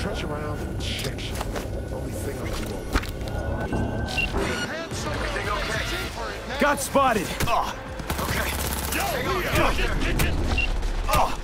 touch around and check shit. Only thing I'll do all Everything okay? Got spotted! Okay. Hang on. Oh!